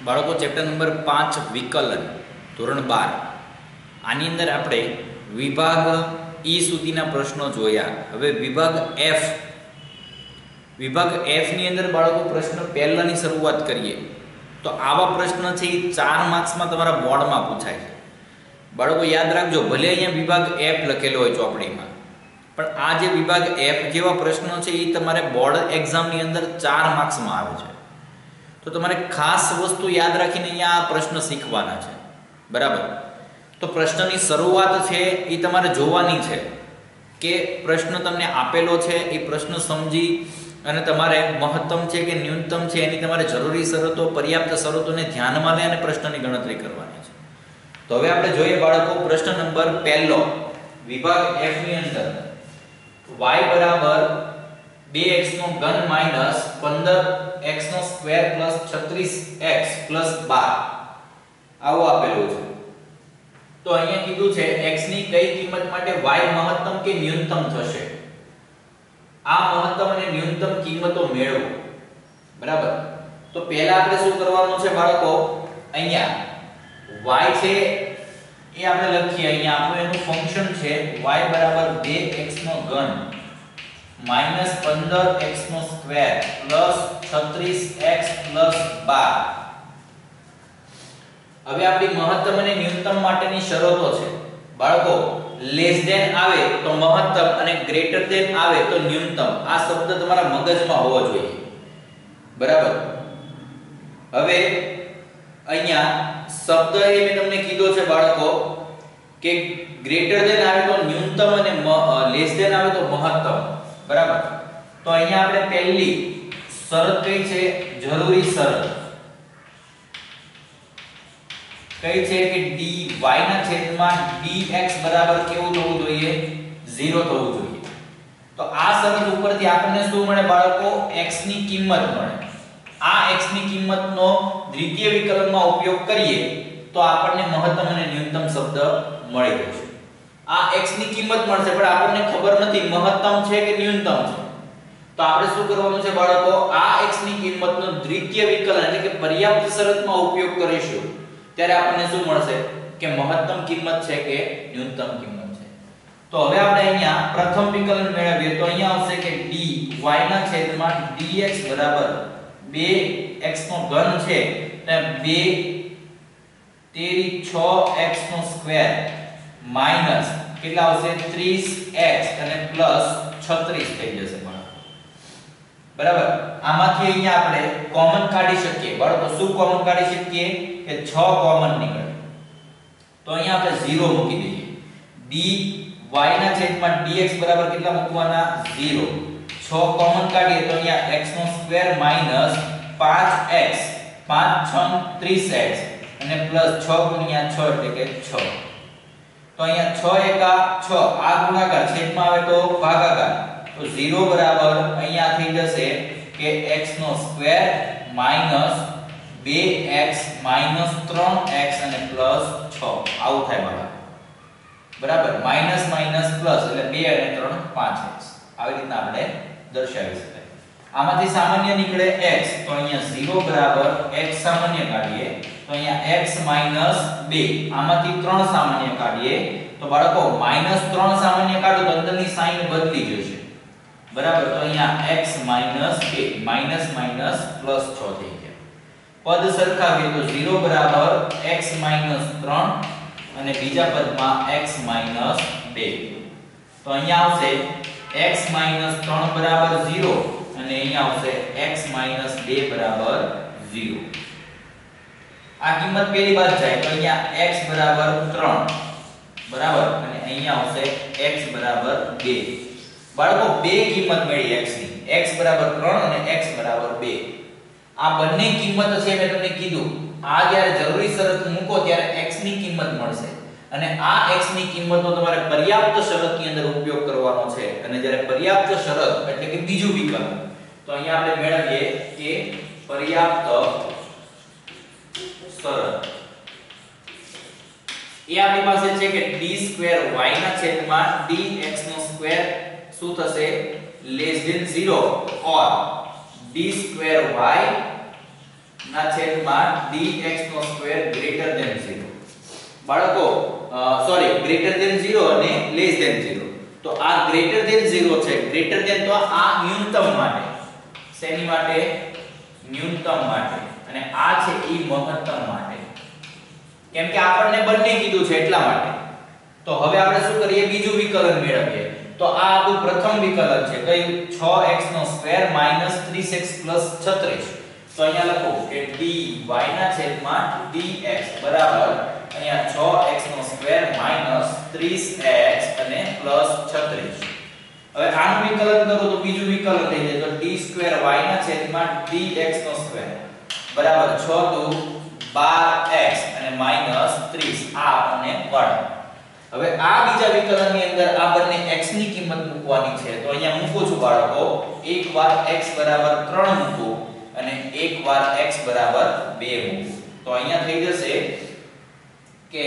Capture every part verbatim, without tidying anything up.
બાળકો chapter number પાંચ વિકલન ધોરણ બાર આની અંદર આપણે વિભાગ ઈ સુધીના પ્રશ્નો જોયા. હવે વિભાગ એફ વિભાગ એફ ની અંદર બાળકો પ્રશ્ન પહેલાની શરૂઆત કરીએ તો આવા પ્રશ્ન છે એ ચાર માર્ક્સમાં તમારા બોર્ડમાં પૂછાય છે. બાળકો યાદ રાખજો, ભલે અહીંયા વિભાગ એફ લખેલો હોય ચોપડીમાં, પણ આ જે વિભાગ એફ જેવા પ્રશ્નો છે એ તમારે બોર્ડ એક્ઝામની અંદર ચાર માર્ક્સમાં આવે છે. તો તમારે ખાસ વસ્તુ યાદ રાખીને અહીંયા આ પ્રશ્ન શીખવાના છે, બરાબર? તો પ્રશ્નની શરૂઆત છે એ તમારે જોવાની છે કે પ્રશ્ન તમને આપેલો છે, એ પ્રશ્ન સમજી અને તમારે મહત્તમ છે કે ન્યૂનતમ છે એની તમારે જરૂરી શરતો, પર્યાપ્ત શરતોને ધ્યાનમાં લઈ અને પ્રશ્નની ગણતરી કરવાની છે. તો હવે આપણે જોઈએ બાળકો પ્રશ્ન નંબર પહેલો વિભાગ એફ ની અંદર y બરાબર બે એક્સ નો ઘન માઈનસ પંદર એક્સ નો સ્ક્વેર પ્લસ છત્રીસ એક્સ પ્લસ બાર આવું આપેલું છે. તો અહીંયા કીધું છે x ની કઈ કિંમત માટે y મહત્તમ કે ન્યૂનતમ થશે. આ મહત્તમ અને ન્યૂનતમ કિંમતો મેળવો, બરાબર? તો પહેલા આપણે શું કરવાનું છે બાળકો, અહીંયા y છે એ આપણે લખીએ. અહીંયા આપણું એનું ફંક્શન છે y બરાબર બે એક્સ નો ઘન માઈનસ પંદર એક્સ નો સ્ક્વેર પ્લસ છત્રીસ એક્સ પ્લસ બાર. હવે આપણી મહત્તમ અને ન્યૂનતમ માટેની શરતો છે બાળકો. લેસ ધેન આવે તો મહત્તમ અને ગ્રેટર ધેન આવે તો ન્યૂનતમ. આ શબ્દ તમારા મગજમાં હોવો જોઈએ, બરાબર? હવે અહીંયા શબ્દ એ મેં તમને કીધો છે બાળકો કે ગ્રેટર ધેન આવે તો ન્યૂનતમ અને લેસ ધેન આવે તો મહત્તમ, બરાબર? તો અહીંયા આપણે પહેલી શરત કઈ છે? જરૂરી શરત કઈ છે કે dy ના છેદમાં dx બરાબર કેવું થવું જોઈએ? ઝીરો થવું જોઈએ. તો આ શરત ઉપરથી આપણને શું મળે બાળકો? x ની કિંમત મળે. આ x ની કિંમતનો દ્વિતીય વિકલનમાં ઉપયોગ કરીએ તો આપણને મહત્તમ અને ન્યૂનતમ શબ્દ મળી જશે. આ x ની કિંમત મળશે પણ આપણને ખબર નથી મહત્તમ છે કે ન્યૂનતમ છે. તો આપણે શું કરવાનું છે બાળકો? આ x ની કિંમતનો દ્વિતીય વિકલન એટલે કે પર્યાપ્ત શરતમાં ઉપયોગ કરીશું ત્યારે આપણને શું મળશે કે મહત્તમ કિંમત છે કે ન્યૂનતમ કિંમત છે. તો હવે આપણે અહીંયા પ્રથમ વિકલન મેળવીએ તો અહીંયા આવશે કે dy ના છેદમાં dx બરાબર બે એક્સ નો ઘન છે એટલે બે તેરી છ એક્સ નો સ્ક્વેર માઈનસ કેટલા આવશે? ત્રીસ એક્સ અને પ્લસ છત્રીસ થઈ જશે બાળકો, બરાબર? આમાંથી અહીંયા આપણે કોમન કાઢી શકીએ બાળકો. શું કોમન કાઢી શકીએ કે છ કોમન નીકળે. તો અહીંયા આપણે ઝીરો મૂકી દઈએ. dy ના છેદમાં dx બરાબર કેટલા મૂકવાના? ઝીરો. છ કોમન કાઢીએ તો અહીંયા x નો સ્ક્વેર માઈનસ પાંચ એક્સ, પાંચ છ ત્રીસ એક્સ અને પ્લસ છ ગુણ્યા છ એટલે કે છ. તો અહીંયા છ એકા છ, આ ગુણાકાર છેદમાં આવે તો ભાગાકાર. તો ઝીરો બરાબર અહીંયા થઈ જશે કે x નો સ્ક્વેર માઈનસ બે એક્સ માઈનસ ત્રણ એક્સ અને પ્લસ છ આવું થાય બાળકો, બરાબર? માઈનસ માઈનસ પ્લસ એટલે બે અને ત્રણ પાંચ એક્સ. આવી રીતના આપણે દર્શાવી શકાય. આમાંથી સામાન્ય નીકળે x તો અહીંયા ઝીરો બરાબર x સામાન્ય કાઢીએ તો અહીંયા x માઈનસ બે. આમાંથી ત્રણ સામાન્ય કાઢીએ તો બાળકો માઈનસ ત્રણ સામાન્ય કાઢો તો અંદરની સાઈન બદલી જશે, બરાબર? તો અહીંયા x માઈનસ બે, માઈનસ માઈનસ પ્લસ છ થઈ ગયા. પદ સરખાવીએ તો ઝીરો બરાબર x માઈનસ ત્રણ અને બીજા પદમાં x માઈનસ બે. તો અહીંયા આવશે x માઈનસ ત્રણ બરાબર ઝીરો અને અહીંયા આવશે x માઈનસ બે બરાબર ઝીરો. આ કિંમત પેલી બાદ જાય તો અહીંયા x બરાબર ત્રણ, બરાબર? અને અહીંયા આવશે x બરાબર બે. બાળકો બે કિંમત મળી x ની, x બરાબર ત્રણ અને x બરાબર બે. આ બંને કિંમત છે મેં તમને કીધું. આ જ્યારે જરૂરી શરત મૂકો ત્યારે x ની કિંમત મળશે અને આ x ની કિંમતનો તમારે પર્યાપ્ત શરતની અંદર ઉપયોગ કરવાનો છે. અને જ્યારે પર્યાપ્ત શરત એટલે કે બીજું વિકલ્પ તો અહીંયા આપણે મેળવીએ કે પર્યાપ્ત શરત એ આપણી પાસે છે કે d સ્ક્વેર y ના છેદમાં dx નો સ્ક્વેર શું થશે? Less than zero or d square y ના છેદમાં dx નો સ્ક્વેર ગ્રેટર ધેન ઝીરો. બાળકો સોરી ગ્રેટર ધેન ઝીરો અને લેસ ધેન ઝીરો. તો આ ગ્રેટર ધેન ઝીરો છે. ગ્રેટર ધેન તો આ ન્યૂનતમ માટે, શેની માટે? ન્યૂનતમ માટે. અને આ છે ઈ મહત્તમ માટે. કેમ કે આપણને બંને કીધું છે એટલા માટે. તો હવે આપણે શું કરીએ? બીજું વિકલન મેળવીએ. તો આ આપણું પ્રથમ વિકલન છે. કયું? છ એક્સ નો સ્ક્વેર માઈનસ ત્રીસ એક્સ પ્લસ છત્રીસ. તો અહીંયા લખો કે dy ના છેદમાં dx બરાબર અહીંયા છ એક્સ નો સ્ક્વેર માઈનસ ત્રીસ એક્સ અને પ્લસ છત્રીસ. હવે આનું વિકલન કરો તો બીજું વિકલન થઈ જાય. તો d સ્ક્વેર y ના છેદમાં dx નો સ્ક્વેર બરાબર છ દુ બાર એક્સ અને માઈનસ ત્રીસ આ આપણને મળે. હવે આ બીજા વિકલનની અંદર આ બંને x ની કિંમત મૂકવાની છે. તો અહીંયા મૂકું છું બાળકો. એકવાર x બરાબર ત્રણ મૂકું અને એકવાર x બરાબર બે મૂકું. તો અહીંયા થઈ જશે કે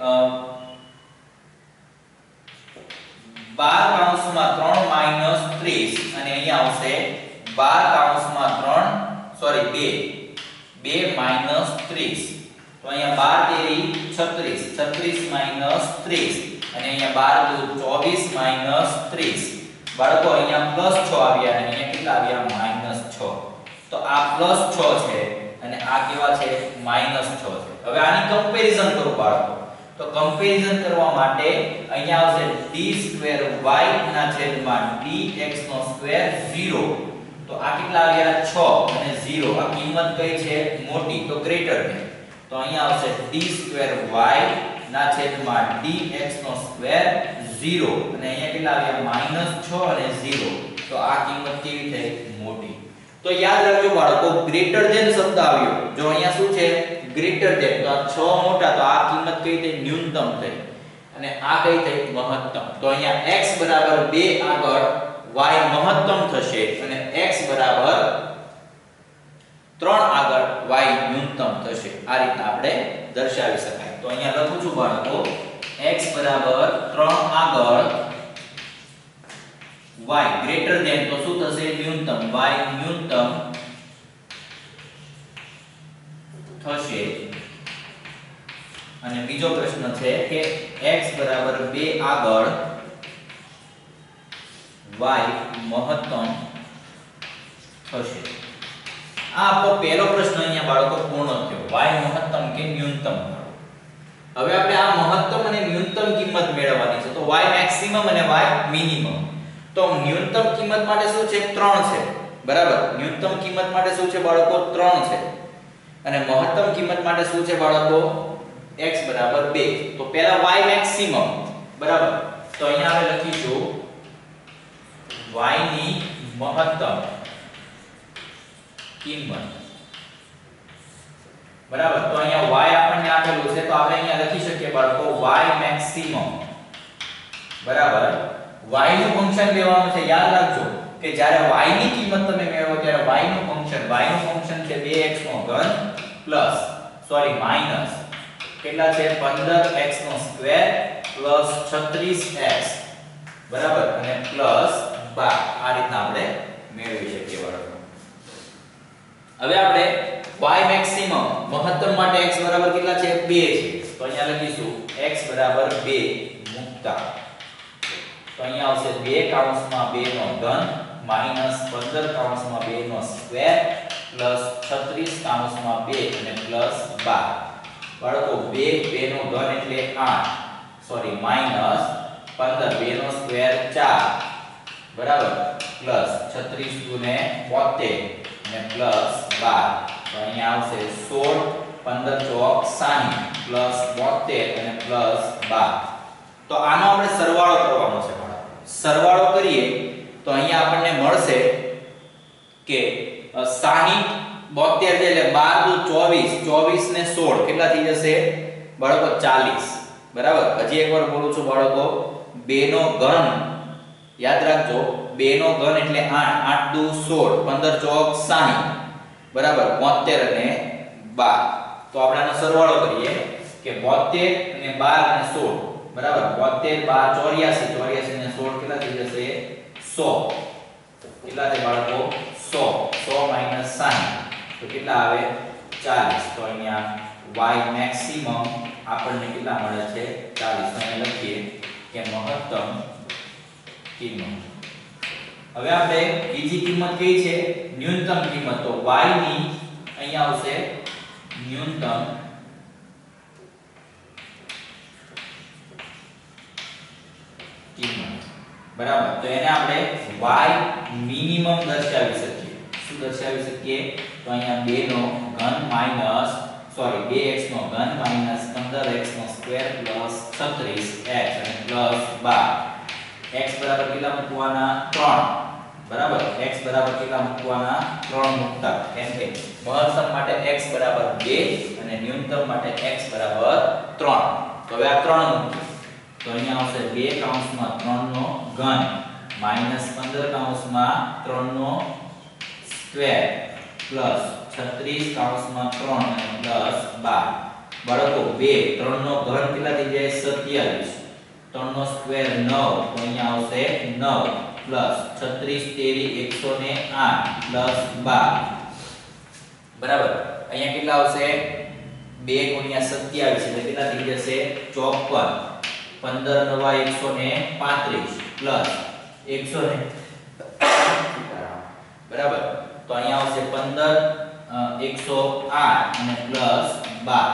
બાર કૌંસમાં ત્રણ માઈનસ ત્રીસ અને અહીંયા આવશે બાર કૌંસમાં ત્રણ સોરી બે બે માઈનસ ત્રીસ. તો અહીંયા બાર તેરી છત્રીસ, છત્રીસ માઈનસ ત્રીસ અને અહીંયા બાર દુ ચોવીસ માઈનસ ત્રીસ. બાળકો અહીંયા પ્લસ છ આવ્યા અને અહીંયા કેટલા આવ્યા? માઈનસ છ. તો આ પ્લસ છ છે અને આ કેવા છે? માઈનસ છ છે. હવે આની કમ્પેરીઝન કરો બાળકો. તો કમ્પેરીઝન કરવા માટે અહીંયા આવશે d સ્ક્વેર y ના છેદમાં dx નો સ્ક્વેર ઝીરો. તો આ કેટલા આવ્યા? છ અને ઝીરો. આ કિંમત કઈ છે? મોટી. તો ગ્રેટર છે. તો અહીંયા આવશે d સ્ક્વેર y ના છેદમાં dx નો સ્ક્વેર ઝીરો અને અહીંયા કેટલા આવ્યા? માઈનસ છ અને ઝીરો. તો આ કિંમત કેવી થઈ? મોટી. તો યાદ રાખજો બાળકો, ગ્રેટર ધેન શબ્દ આવ્યો. જો અહીંયા શું છે? Greater than. તો આ છ મોટા. તો આ કિંમત કઈ થઈ? ન્યૂનતમ થઈ. અને આ કઈ થઈ? મહત્તમ. તો અહીંયા x બરાબર બે આગળ y મહત્તમ થશે અને x બરાબર ત્રણ આગળ y ન્યૂનતમ થશે. આ રીતે આપણે દર્શાવી શકાય. તો અહીંયા લખું છું બાળકો, x બરાબર ત્રણ આગળ y ગ્રેટર ધેન તો શું થશે? ન્યૂનતમ. y ન્યૂનતમ થશે. અને બીજો પ્રશ્ન છે કે x બરાબર બે આગળ y મહત્તમ થશે. આ આપણો પહેલો પ્રશ્ન અહીંયા બાળકો પૂર્ણ થયો. y મહત્તમ કે ન્યૂનતમ. હવે આપણે આ મહત્તમ અને ન્યૂનતમ કિંમત મેળવવાની છે. તો y મેક્સિમમ અને y મિનિમમ. તો ન્યૂનતમ કિંમત માટે શું છે? ત્રણ છે. બરાબર. ન્યૂનતમ કિંમત માટે શું છે બાળકો? ત્રણ છે. અને મહત્તમ કિંમત માટે શું છે બાળકો? x બરાબર બે. તો પહેલા y મેક્સિમમ બરાબર. તો અહીંયા આપણે લખીશું y ની મહત્તમ કિંમત બરાબર. તો અહીંયા y આપણને આપેલું છે તો આપણે અહીંયા લખી શકીએ બાળકો y મેક્સિમમ બરાબર. y નું ફંક્શન લેવાનું છે. યાદ રાખજો કે જ્યારે y ની કિંમત તમે મેળવો ત્યારે y નું ફંક્શન y નું ફંક્શન છે બે એક્સ નો ઘન પ્લસ સોરી માઈનસ કેટલા છે? પંદર એક્સ નો સ્ક્વેર પ્લસ છત્રીસ એક્સ બરાબર અને પ્લસ બાર. આ રીતના આપણે મેળવી શકીએ બાળકો. હવે આપણે y મેક્સિમમ મહત્તમ માટે x બરાબર કેટલા છે? બે છે. તો અહીંયા લખીશું x બરાબર બે મુકતા. તો અહીંયા આવશે બે કૌંસમાં બે નો ઘન માઈનસ પંદર કૌંસમાં બે નો સ્ક્વેર પ્લસ છત્રીસ કૌંસમાં બે અને પ્લસ બાર. બાળકો બે બે નો ઘન એટલે આઠ સોરી માઈનસ પંદર બે નો સ્ક્વેર ચાર બરાબર પ્લસ છત્રીસ ગુને બોતેર અને પ્લસ બાર. તો અહીંયા આવશે સોળ પંદર ચોક સાહીઠ પ્લસ બોતેર અને પ્લસ બાર. તો આનો આપણે સરવાળો કરવાનો છે બાળકો. સરવાળો કરીએ તો અહીંયા આપણને મળશે કે સાહીઠ બોતેર એટલે બાર દુ ચોવીસ, ચોવીસ ને સોળ કેટલા થઈ જશે બાળકો? ચાલીસ બરાબર. હજી એકવાર બોલું છું બાળકો, બે નો ઘન યાદ રાખજો, બે નો ઘન એટલે આઠ, આઠ દુ સોળ, પંદર ચોક સાહીઠ બરાબર બોતેર અને બાર. તો આપણે આનો સરવાળો કરીએ કે બોતેર અને બાર અને સોળ બરાબર. બોતેર બાર ચોર્યાસી, ચોર્યાસી ને સોળ કેટલા થઈ જશે? સો. કેટલા થાય બાળકો? સો. સો માઈનસ સાહીઠ તો કેટલા આવે? ચાલીસ. તો અહીંયા y મેક્સિમમ આપણને કેટલા મળે છે? ચાલીસ. તો અહીંયા લખીએ કે મહત્તમ કિંમત. હવે આપણે બીજી કિંમત કઈ છે? ન્યૂનતમ કિંમત. તો y ની અહીંયા આવશે ન્યૂનતમ કિંમત. બરાબર. તો એને આપણે y મિનિમમ દર્શાવી શકીએ. શું દર્શાવી શકીએ? તો અહીંયા બે નો ઘન માઈનસ સોરી બે x નો ઘન માઈનસ પંદર x નો સ્ક્વેર પ્લસ છત્રીસ x અને પ્લસ બાર. x બરાબર કેટલા મૂકવાના? ત્રણ. બરાબર. x બરાબર કેટલા મૂકવાના? ત્રણ મૂકતા. કેમ કે મહત્તમ માટે x બરાબર બે અને ન્યૂનતમ માટે x બરાબર ત્રણ. તો હવે આ ત્રણ મૂકીએ. તો અહીંયા આવશે બે કૌંસમાં ત્રણ નો ઘન માઈનસ પંદર કૌંસમાં ત્રણ નો સ્ક્વેર પ્લસ છત્રીસ કૌંસમાં ત્રણ અને પ્લસ બાર. બાળકો બે ત્રણ નો ઘન કેટલા થઈ જાય? સત્યાવીસ. ત્રણ નો સ્ક્વેર નવ. તો અહીંયા આવશે નવ પ્લસ છત્રીસ તેરી એકસો આઠ પ્લસ બાર. બરાબર. અહીંયા કેટલા આવશે? બે ગુણ્યા સત્યાવીસ એટલે કેટલા થઈ જશે? ચોપન. પંદર નવા એકસો પાંત્રીસ પ્લસ એકસો ને બરાબર. તો અહીંયા આવશે પંદર એકસો આઠ અને પ્લસ બાર.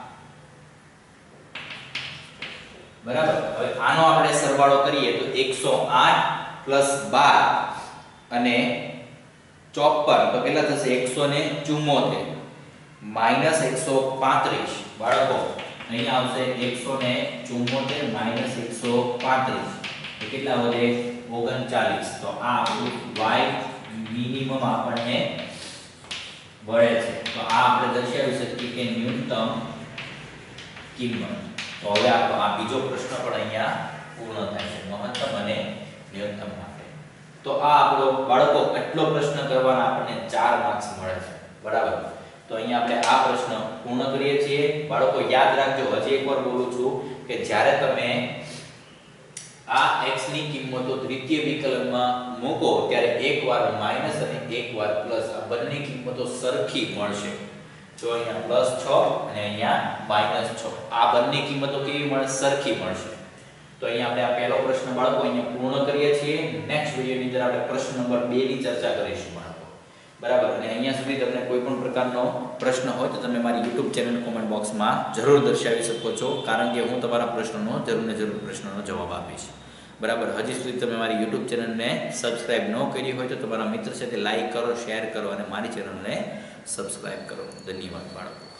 બરાબર. હવે આનો આપણે સરવાળો કરીએ તો એકસો આઠ પ્લસ બાર અને ચોપન તો કેટલા થશે? એકસો ચુમ્મોતેર માઈનસ એકસો પાંત્રીસ. બાળકો અહીંયા આવશે એકસો ચુમ્મોતેર માઈનસ એકસો પાંત્રીસ તો કેટલા વધે? ઓગણચાલીસ. તો આ આપણું y મિનિમમ આપણને મળે છે. તો આ આપણે દર્શાવી શકીએ કે ન્યૂનતમ કિંમત. તો હવે આપણો આ બીજો પ્રશ્ન પણ અહીંયા પૂર્ણ થાય છે મહત્તમ અને ન્યૂનતમ માટે. તો આ આપણો બાળકો એટલો પ્રશ્ન કરવાના આપણને ચાર માર્ક્સ મળે છે. બરાબર. તો અહીંયા આપણે આ પ્રશ્ન પૂર્ણ કરીએ છીએ. બાળકો યાદ રાખજો, હજી એકવાર બોલું છું કે જ્યારે તમે આ x ની કિંમતો દ્વિતીય વિકલનમાં મૂકો ત્યારે એકવાર માઈનસ અને એકવાર પ્લસ આ બંને કિંમતો સરખી મળશે. જો અહીંયા પ્લસ છ અને અહીંયા માઈનસ છ આ બંને કિંમતો કેવી મળે? સરખી મળશે. તો અહીંયા આપણે આ પહેલો પ્રશ્ન બાળકો અહીંયા પૂર્ણ કરીએ છીએ. નેક્સ્ટ વિડિયોની અંદર આપણે પ્રશ્ન નંબર બે ની ચર્ચા કરીશું બાળકો. બરાબર. અને અહીંયા સુધી તમને કોઈ પણ પ્રકારનો પ્રશ્ન હોય તો તમે મારી YouTube ચેનલ કોમેન્ટ બોક્સમાં જરૂર દર્શાવી શકો છો, કારણ કે હું તમારા પ્રશ્નનો જરૂર ને જરૂર પ્રશ્નનો જવાબ આપીશ. બરાબર. હજી સુધી તમે મારી YouTube ચેનલને સબસ્ક્રાઇબ ન કરી હોય તો તમારા મિત્ર સાથે લાઈક કરો, શેર કરો અને મારી ચેનલને સબસ્ક્રાઇબ કરો. ધન્યવાદ બાળકો.